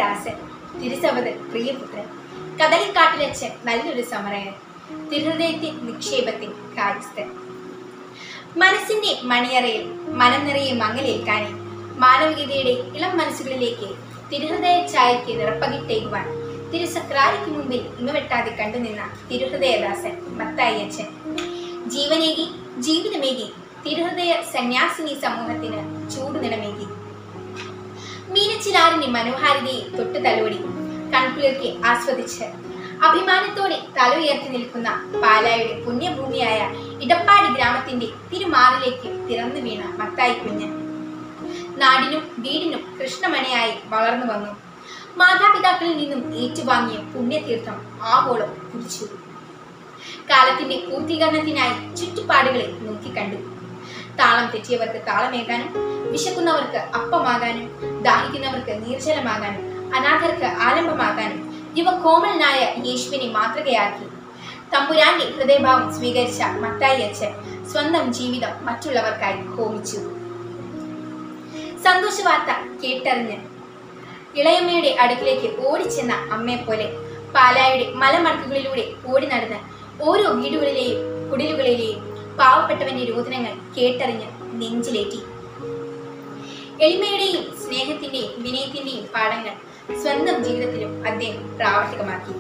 തിരുഹൃദയദാസൻ, തിരുസവത് പ്രിയപുത്രൻ, കദളിക്കാട്ടിലച്ചൻ നല്ലൊരു സമരയൻ, തിരുഹൃദയത്തിൻ നിക്ഷേപത്തിൽ കാര്യസ്ഥൻ. മനസ്സിന്റെ മണിയറയിൽ മനം നിറയെ മങ്ങലേൽക്കാനേ മാനവികതയുടെ ഇളം മനസ്സുകളിലേക്ക് തിരുഹൃദയ ഛായയ്ക്ക് നിറപ്പകിട്ടേകുവാൻ തിരുസക്രാരിക്ക് മുമ്പിൽ ഇങ്ങവെട്ടാതെ കണ്ടുനിന്ന തിരുഹൃദയദാസൻ മത്തായിയച്ചൻ ജീവനേകി ജീവിതമേകി തിരുഹൃദയ സന്യാസിനി സമൂഹത്തിന് ചൂടുനിണമേകി. മീനച്ചിലാറിന്റെ മനോഹാരിതയെ തൊട്ടു തലോടി കൺകുളിർക്കെ ആസ്വദിച്ച് അഭിമാനത്തോടെ തല ഉയർത്തി നിൽക്കുന്ന പാലായുടെ പുണ്യഭൂമിയായ ഇടപ്പാടി ഗ്രാമത്തിന്റെ തിരുമാറിലേക്ക് പിറന്നു വീണ മത്തായി കുഞ്ഞ് നാടിനും വീടിനും കൃഷ്ണമണിയായി വളർന്നു വന്നു. മാതാപിതാക്കളിൽ നിന്നും ഏറ്റുവാങ്ങിയ പുണ്യതീർത്ഥം ആവോളം കുടിച്ചു. കാലത്തിന്റെ പൂർത്തീകരണത്തിനായി ചുറ്റുപാടുകളെ നോക്കിക്കണ്ടു. താളം തെറ്റിയവർക്ക് താളമേകാനും, വിശക്കുന്നവർക്ക് അപ്പമാകാനും, ദാഹിക്കുന്നവർക്ക് നീർജലമാകാനും, അനാഥർക്ക് ആലംബമാകാനും യുവകോമലനായ യേശുവിനെ മാതൃകയാക്കി തമ്പുരാന്റെ ഹൃദയഭാവം സ്വീകരിച്ച മത്തായി അച്ഛൻ സ്വന്തം ജീവിതം മറ്റുള്ളവർക്കായി ഹോമിച്ചു. സന്തോഷവാർത്ത കേട്ടറിഞ്ഞ് ഇളയമ്മയുടെ അടുക്കിലേക്ക് ഓടിച്ചെന്ന അമ്മയെപ്പോലെ പാലായുടെ മലമടക്കുകളിലൂടെ ഓടി നടന്ന് ഓരോ വീടുകളിലെയും കുടിലുകളിലെയും പാവപ്പെട്ടവന്റെ രോദനങ്ങൾ കേട്ടറിഞ്ഞ് നെഞ്ചിലേറ്റി. എളിമയുടെയും സ്നേഹത്തിന്റെയും വിനയത്തിന്റെയും പാഠങ്ങൾ സ്വന്തം ജീവിതത്തിലും അദ്ദേഹം പ്രാവർത്തികമാക്കി.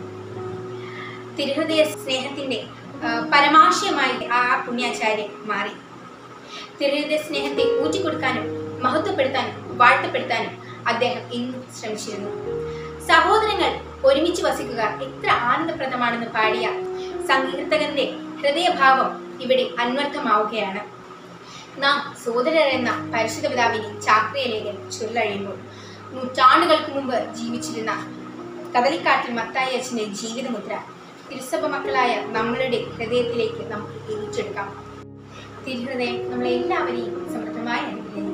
തിരുഹൃദയ സ്നേഹത്തിന്റെ പരമാശയമായി ആ പുണ്യാചാര്യൻ മാറി. തിരുഹൃദയ സ്നേഹത്തെ ഊറ്റിക്കൊടുക്കാനും മഹത്വപ്പെടുത്താനും വാഴ്ത്തപ്പെടുത്താനും അദ്ദേഹം ഇന്നും ശ്രമിച്ചിരുന്നു. സഹോദരങ്ങൾ ഒരുമിച്ച് വസിക്കുക എത്ര ആനന്ദപ്രദമാണെന്ന് പാടിയ സങ്കീർത്തകന്റെ ഹൃദയഭാവം ഇവിടെ അന്വർത്ഥമാവുകയാണ്. നാം സോദരരെന്ന പരിശുദ്ധ പിതാവിനെ ചാക്രിയ ലേഖൻ ചൊല്ലഴിയുമ്പോൾ നൂറ്റാണ്ടുകൾക്ക് മുമ്പ് ജീവിച്ചിരുന്ന കദളിക്കാട്ടിൽ മത്തായി അച്ഛന്റെ ജീവിതമുദ്ര തിരുസഭ മക്കളായ നമ്മളുടെ ഹൃദയത്തിലേക്ക് നമുക്ക് ഏറ്റെടുക്കാം. തിരുഹൃദയം നമ്മളെല്ലാവരെയും സമൃദ്ധമായി അനുഗ്രഹിക്കും.